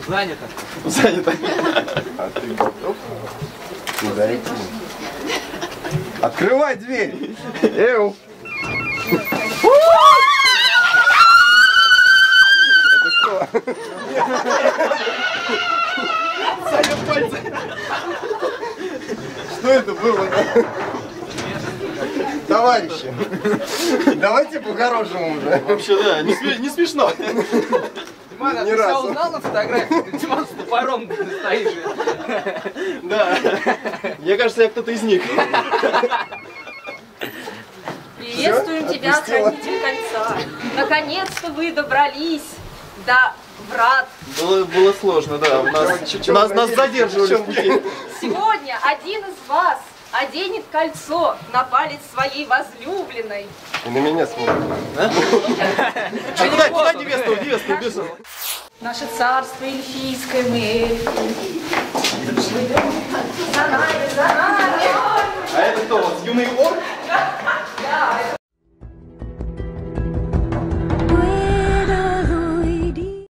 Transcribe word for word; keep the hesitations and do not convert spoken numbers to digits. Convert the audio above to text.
Занято. Занято. А ты готов? Куда идти? Открывай дверь! Эу! Это кто? Саня, пальцы! Что это было? Товарищи, давайте по-хорошему уже. Вообще, да, не, сме не смешно. Диман, а Ни ты разу. себя узнал на фотографии? Диман с топором стоишь. Да. Мне кажется, я кто-то из них. Приветствуем тебя, отпустила. хранитель кольца. Наконец-то вы добрались до врат. Было, было сложно, да. У нас, Чё- чё нас, вы нас проверили? задерживали в пути. Сегодня один из вас оденет кольцо на палец своей возлюбленной. И на меня смотрит. А куда, куда невесту? Невесту, невесту. Наше царство эльфийское мы эльфы. За нами, за нами. А это кто, вот юный орк?